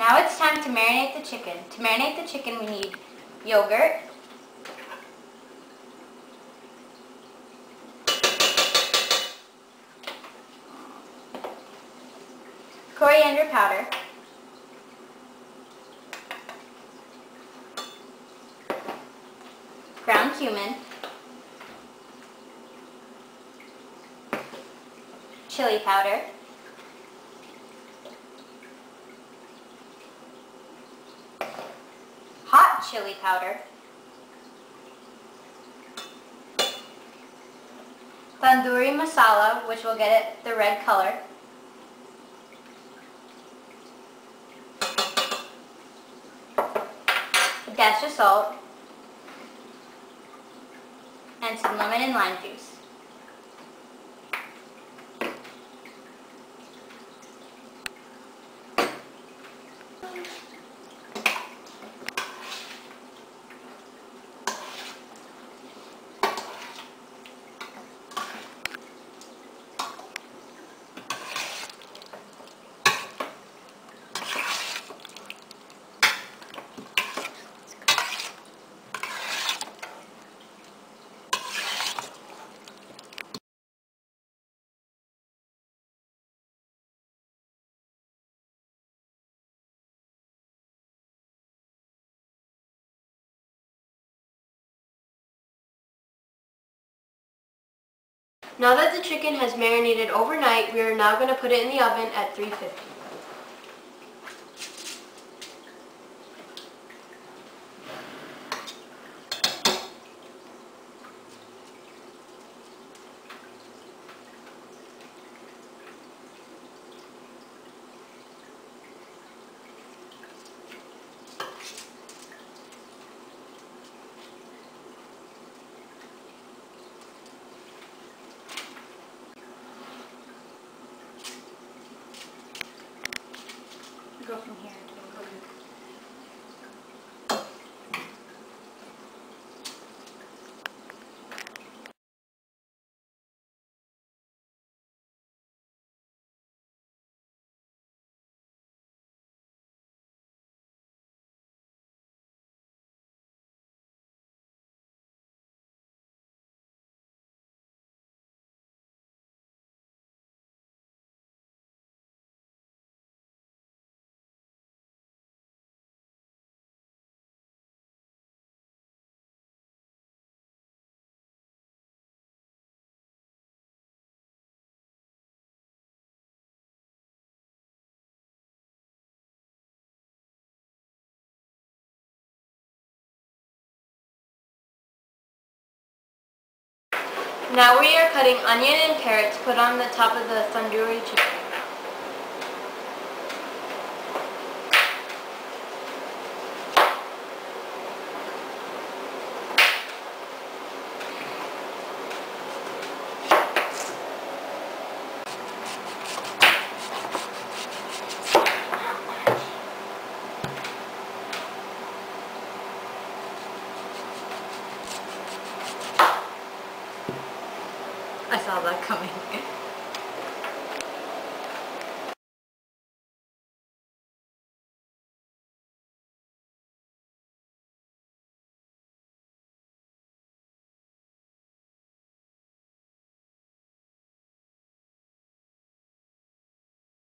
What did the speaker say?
Now it's time to marinate the chicken. To marinate the chicken, we need yogurt, coriander powder, ground cumin, chili powder, hot chili powder, tandoori masala, which will get it the red color, a dash of salt, and some lemon and lime juice. Now that the chicken has marinated overnight, we are now going to put it in the oven at 350. Go from here. Now we are cutting onion and carrots put on the top of the tandoori chicken.